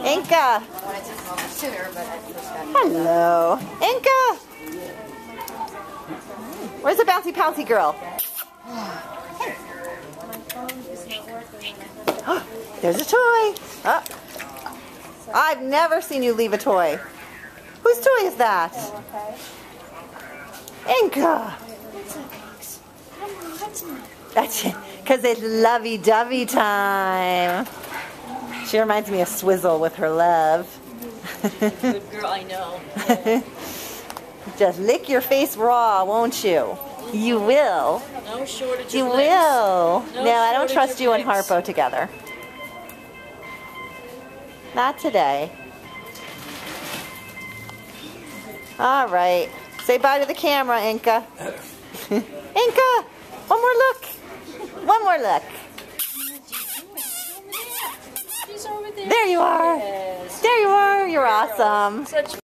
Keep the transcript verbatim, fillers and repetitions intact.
Inca. Hello. Inca. Where's the bouncy pouncy girl? There's a toy. Oh. I've never seen you leave a toy. Whose toy is that? Inca. That's it. Because it's lovey-dovey time. She reminds me of Swizzle with her love. Good girl, I know. Just lick your face raw, won't you? You will. No shortage You of will. No, No, I don't shortage trust of you and licks. Harpo together. Not today. All right. Say bye to the camera, Inca. Inca! One more look. One more look. She's over there. There you are. Yes. There you are. You're awesome. Such